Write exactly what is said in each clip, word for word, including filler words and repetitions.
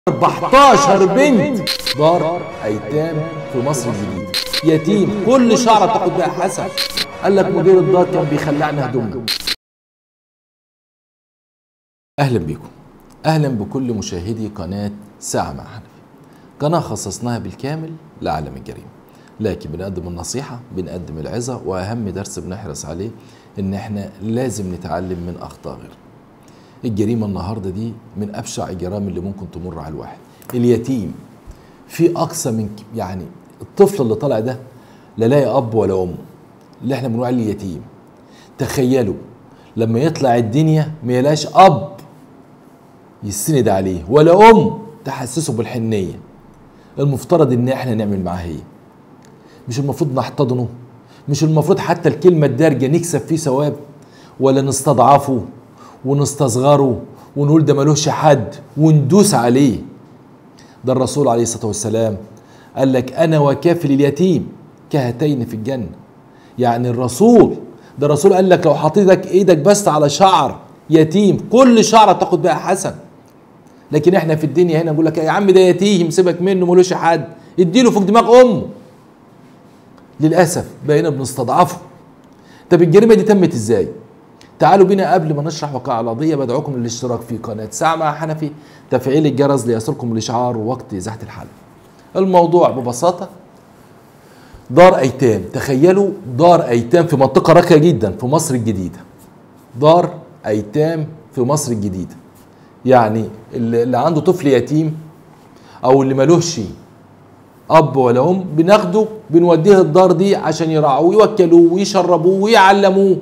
أربعتاشر بنت دار ايتام في مصر الجديده، يتيم كل شعره تاخد بها حسن. قال لك مدير الدار كان بيخلعنا هدومنا. اهلا بكم، اهلا بكل مشاهدي قناه ساعه مع حنفي، قناه خصصناها بالكامل لعالم الجريمه، لكن بنقدم النصيحه، بنقدم العظه، واهم درس بنحرص عليه ان احنا لازم نتعلم من اخطاء غيرنا. الجريمه النهارده دي من ابشع الجرائم اللي ممكن تمر على الواحد. اليتيم في اقصى من يعني الطفل اللي طالع ده لا لاقي اب ولا ام، اللي احنا بنقول عليه اليتيم. تخيلوا لما يطلع الدنيا ما يلاقيش اب يسند عليه ولا ام تحسسه بالحنيه. المفترض ان احنا نعمل معاه ايه؟ مش المفروض نحتضنه؟ مش المفروض حتى الكلمه الدارجه نكسب فيه ثواب؟ ولا نستضعفه ونستصغره ونقول ده ملوش حد وندوس عليه؟ ده الرسول عليه الصلاه والسلام قال لك انا وكافل اليتيم كهاتين في الجنه. يعني الرسول ده الرسول قال لك لو حطيتك ايدك بس على شعر يتيم كل شعره تاخد بها حسن. لكن احنا في الدنيا هنا نقول لك يا عم ده يتيم سيبك منه ملوش حد، اديله فوق دماغ امه. للاسف بقينا بنستضعفه. طب الجريمه دي تمت ازاي؟ تعالوا بينا قبل ما نشرح وقائع القضيه بدعوكم للاشتراك في قناه ساعه مع حنفي، تفعيل الجرس ليصلكم الاشعار وقت ازاحه الحلقه. الموضوع ببساطه دار ايتام، تخيلوا دار ايتام في منطقه راقيه جدا في مصر الجديده. دار ايتام في مصر الجديده، يعني اللي عنده طفل يتيم او اللي ملوش اب ولا ام بناخده بنوديه الدار دي عشان يرعوه ويوكلوه ويشربوه ويعلموه.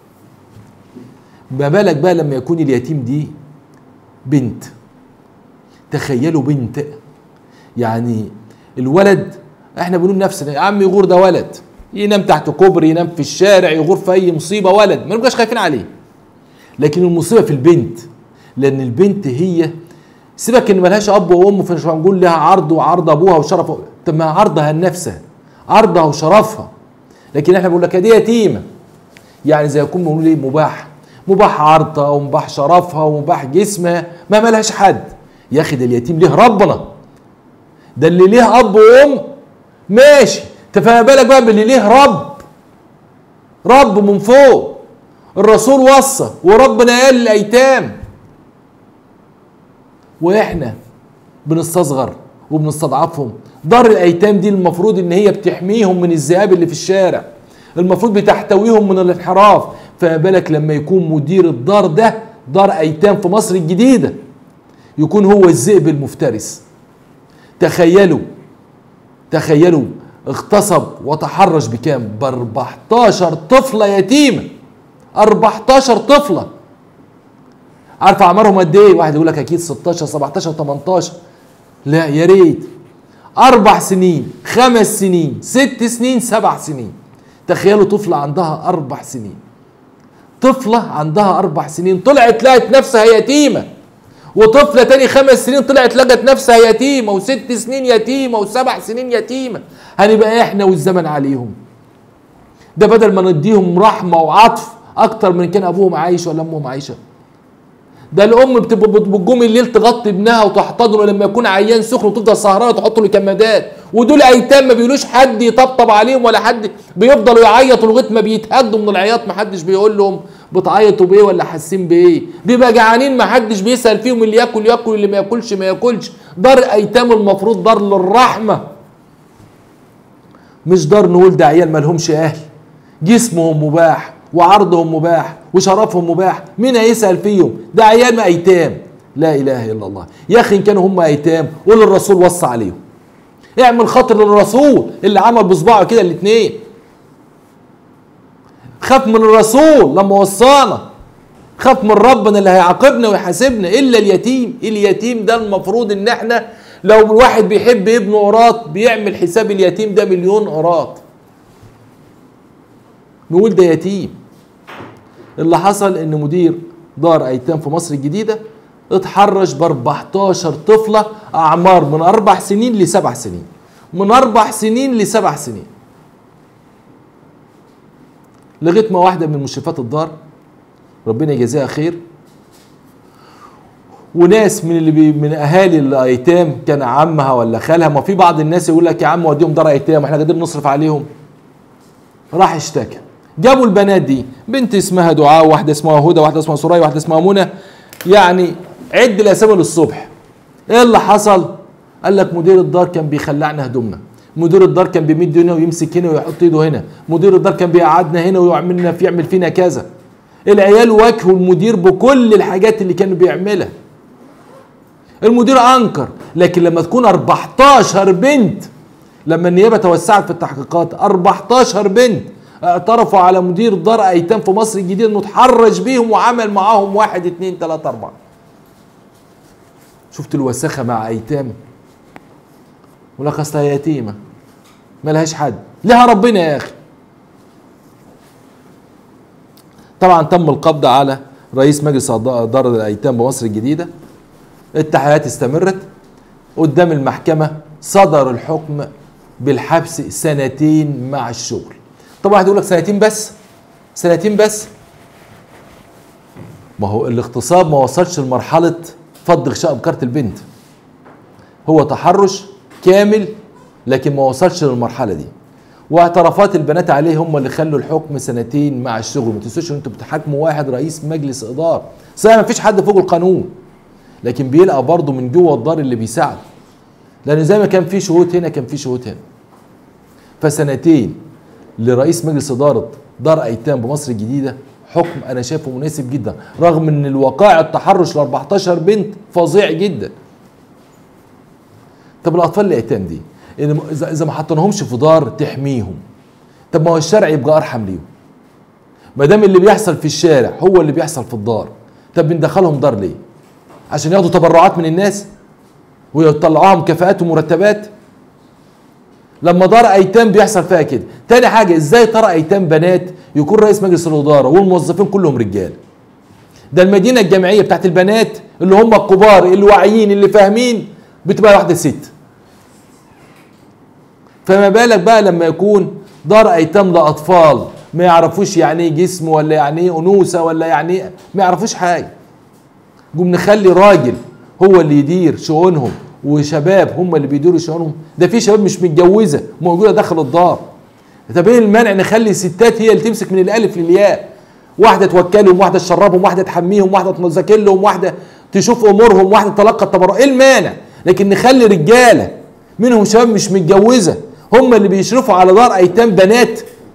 ما بالك بقى لما يكون اليتيم دي بنت. تخيلوا بنت، يعني الولد احنا بنقول نفسنا يا عم يغور ده ولد، ينام تحت كوبري، ينام في الشارع، يغور في اي مصيبه، ولد ما نبقاش خايفين عليه. لكن المصيبه في البنت، لان البنت هي سيبك ان ملهاش اب وام، فمش هنقول لها عرض وعرض ابوها وشرف، طب ما عرضها لنفسها، عرضها وشرفها. لكن احنا بنقول لك دي يتيمه، يعني زي يكون بنقول ايه مباح، مباح عرضها ومباح شرفها ومباح جسمها، ما ملهاش حد. يا اخي ده اليتيم ليه ربنا، ده اللي ليه اب وام ماشي، فما بالك بقى باللي ليه رب، رب من فوق. الرسول وصى وربنا قال للايتام، واحنا بنستصغر وبنستضعفهم. دار الايتام دي المفروض ان هي بتحميهم من الذئاب اللي في الشارع، المفروض بتحتويهم من الانحراف. فما بالك لما يكون مدير الدار ده دار ايتام في مصر الجديده يكون هو الذئب المفترس. تخيلوا تخيلوا اغتصب وتحرش بكام؟ ب أربعتاشر طفله يتيمه. أربعتاشر طفله. عارف اعمارهم قد ايه؟ واحد يقول لك اكيد ستاشر سبعتاشر تمنتاشر، لا يا ريت. اربع سنين، خمس سنين، ست سنين، سبع سنين. تخيلوا طفله عندها اربع سنين، طفله عندها اربع سنين طلعت لقت نفسها يتيمه، وطفله تاني خمس سنين طلعت لقت نفسها يتيمه، وست سنين يتيمه، وسبع سنين يتيمه. هنبقى احنا والزمن عليهم. ده بدل ما نديهم رحمه وعطف اكتر من كان ابوهم عايش ولا امهم عايشه. ده الام بتبقى بتقوم الليل تغطي ابنها وتحتضنه لما يكون عيان سخن وتفضل سهرانه تحط له كمادات، ودول ايتام ما بيقولوش حد يطبطب عليهم ولا حد، بيفضلوا يعيطوا لغايه ما بيتهدوا من العياط، ما حدش بيقول لهم بتعيطوا بايه ولا حاسين بايه، بيبقى جعانين ما حدش بيسال فيهم، اللي ياكل ياكل اللي ما ياكلش ما ياكلش. دار ايتام المفروض دار للرحمه، مش دار نقول ده عيال ما لهمش اهل، جسمهم مباح وعرضهم مباح وشرفهم مباح، مين هيسأل فيهم؟ ده عيال ايتام. لا اله الا الله. يا اخي ان كانوا هم ايتام قول الرسول وصى عليهم، اعمل خاطر للرسول اللي عمل بصباعه كده الاثنين، خاف من الرسول لما وصانا، خاف من ربنا اللي هيعاقبنا ويحاسبنا. الا اليتيم، اليتيم ده المفروض ان احنا لو الواحد بيحب ابنه قراط بيعمل حساب اليتيم ده مليون قراط، نقول ده يتيم. اللي حصل ان مدير دار ايتام في مصر الجديده اتحرش ب أربعتاشر طفله اعمار من اربع سنين لسبع سنين، من اربع سنين لسبع سنين، لغايه ما واحده من مشرفات الدار ربنا يجازيها خير وناس من اللي بي من اهالي الايتام كان عمها ولا خالها، ما في بعض الناس يقول لك يا عم وديهم دار ايتام واحنا قادرين نصرف عليهم. راح اشتكى، جابوا البنات دي، بنت اسمها دعاء، واحده اسمها هدى، واحده اسمها سرايا، واحده اسمها منى، يعني عد الاسامي للصبح. ايه اللي حصل؟ قال لك مدير الدار كان بيخلعنا هدومنا، مدير الدار كان بيمد هنا ويمسك هنا ويحط ايده هنا، مدير الدار كان بيقعدنا هنا ويعملنا في يعمل فينا كذا. العيال واجهوا المدير بكل الحاجات اللي كانوا بيعملها. المدير انكر، لكن لما تكون أربعتاشر بنت، لما النيابه توسعت في التحقيقات أربعتاشر بنت اعترفوا على مدير دار ايتام في مصر الجديده انه اتحرش بيهم وعمل معاهم واحد اتنين تلاته اربعه. شفت الوساخه مع ايتام؟ ولك اصلها يتيمه ملهاش حد، لها ربنا يا اخي. طبعا تم القبض على رئيس مجلس دار الايتام بمصر الجديده. التحقيقات استمرت قدام المحكمه، صدر الحكم بالحبس سنتين مع الشغل. طبعا واحد يقول لك سنتين بس، سنتين بس، ما هو الاغتصاب ما وصلش لمرحله فض غشاء بكارة البنت، هو تحرش كامل لكن ما وصلش للمرحله دي. واعترافات البنات عليه هم اللي خلوا الحكم سنتين مع الشغل. ما تنسوش ان انتوا بتحاكموا واحد رئيس مجلس اداره، صحيح ما فيش حد فوق القانون، لكن بيلقى برضه من جوه الدار اللي بيساعده، لان زي ما كان في شهود هنا كان في شهود هنا. فسنتين لرئيس مجلس اداره دار ايتام بمصر الجديده حكم انا شايفه مناسب جدا، رغم ان الوقائع التحرش ل أربعتاشر بنت فظيع جدا. طب الاطفال الايتام دي اذا ما حطيناهمش في دار تحميهم، طب ما هو الشارع يبقى ارحم ليهم. ما دام اللي بيحصل في الشارع هو اللي بيحصل في الدار، طب بندخلهم دار ليه؟ عشان ياخدوا تبرعات من الناس ويطلعوها مكافآت ومرتبات؟ لما دار ايتام بيحصل فيها كده. تاني حاجه، ازاي ترى ايتام بنات يكون رئيس مجلس الاداره والموظفين كلهم رجال؟ ده المدينه الجامعيه بتاعت البنات اللي هم الكبار اللي واعيين اللي فاهمين بتبقى واحده ست. فما بالك بقى لما يكون دار ايتام لاطفال ما يعرفوش يعني ايه جسم ولا يعني ايه انوثه ولا يعني ايه، ما يعرفوش حاجه. قوم نخلي راجل هو اللي يدير شؤونهم وشباب هم اللي بيديروا شؤونهم. ده في شباب مش متجوزه موجوده داخل الدار. طب ايه المانع نخلي ستات هي اللي تمسك من الالف للياء، واحده توكلهم، واحده تشربهم، واحده تحميهم، واحده تذاكر لهم، واحده تشوف امورهم، واحده تلقى التبرع. ايه المانع؟ لكن نخلي رجاله منهم شباب مش متجوزه هم اللي بيشرفوا على دار ايتام بنات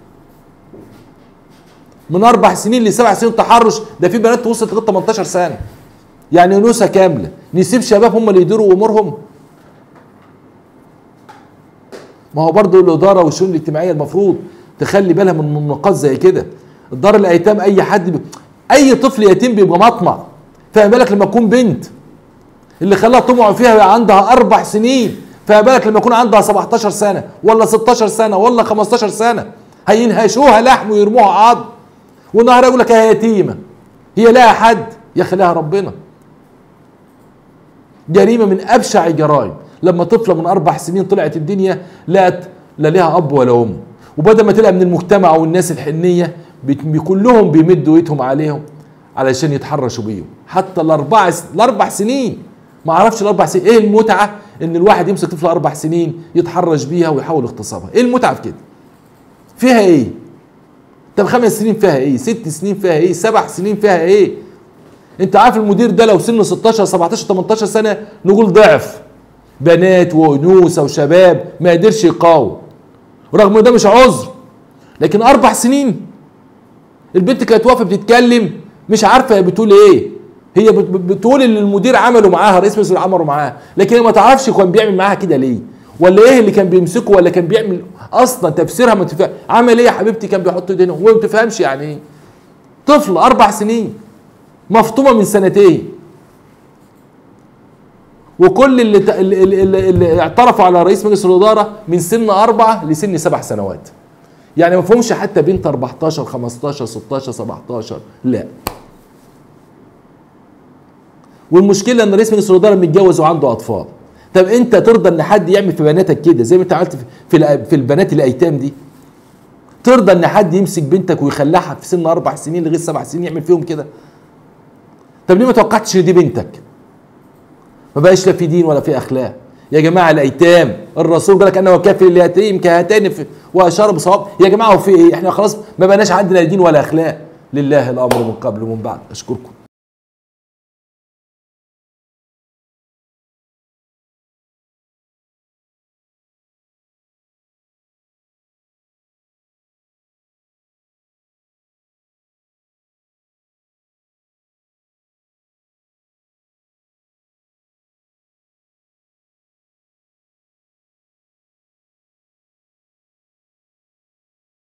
من اربع سنين لسبع سنين تحرش. ده في بنات وصلت لغايه تمنتاشر سنه، يعني انوثه كامله. نسيب شباب هم اللي يديروا امورهم؟ ما هو برضه الاداره والشؤون الاجتماعيه المفروض تخلي بالها من نقاط زي كده. الدار الايتام اي حد بي... اي طفل يتيم بيبقى مطمع، فما بالك لما تكون بنت اللي خلاها طمع فيها عندها اربع سنين، فما بالك لما يكون عندها سبعتاشر سنه ولا ستاشر سنه ولا خمستاشر سنه، هينهشوها لحم ويرموها عظم، والنهار يقول لك هي يتيمه، هي لها حد؟ يا اخي لها ربنا. جريمه من ابشع الجرائم لما طفله من اربع سنين طلعت الدنيا لا لا لها اب ولا ام، وبدل ما تلقى من المجتمع والناس الحنيه كلهم بيمدوا ايدهم عليهم علشان يتحرشوا بيهم. حتى الاربع الاربع سنين ما اعرفش الاربع سنين ايه المتعه ان الواحد يمسك طفله اربع سنين يتحرش بيها ويحاول اغتصابها؟ ايه المتعه في كده؟ فيها ايه؟ طب خمس سنين فيها ايه؟ ست سنين فيها ايه؟ سبع سنين فيها ايه؟ انت عارف المدير ده لو سنه ستاشر سبعتاشر تمنتاشر سنه نقول ضعف بنات وانوثه وشباب ما قدرش يقاوم، رغم ده مش عذر. لكن اربع سنين البنت كانت واقفه بتتكلم مش عارفه هي بتقول ايه، هي بتقول اللي المدير عمله معاها، رئيس مجلس عمله معاها، لكن هي ما تعرفش كان بيعمل معاها كده ليه، ولا ايه اللي كان بيمسكه، ولا كان بيعمل اصلا تفسيرها ما تفهم. عمل ايه يا حبيبتي؟ كان بيحط ايدينه وهي ما بتفهمش يعني ايه. طفل اربع سنين مفطومه من سنتين، وكل اللي, اللي, اللي, اللي اعترفوا على رئيس مجلس الاداره من سن اربعه لسن سبع سنوات. يعني ما فهمش حتى بنت اربعتاشر خمستاشر ستاشر سبعتاشر، لا. والمشكله ان رئيس مجلس الاداره متجوز وعنده اطفال. طب انت ترضى ان حد يعمل في بناتك كده زي ما انت عملت في في البنات الايتام دي؟ ترضى ان حد يمسك بنتك ويخلعها في سن اربع سنين لغايه سبع سنين يعمل فيهم كده؟ طب ليه ما توقعتش ان دي بنتك؟ ما بقاش لا في دين ولا في اخلاق يا جماعه. الايتام الرسول قال لك انه كافل اليتيم كهاتين واشار بصواب. يا جماعه وفي ايه؟ احنا خلاص ما بقناش عندنا دين ولا اخلاق. لله الامر من قبل ومن بعد. اشكركم.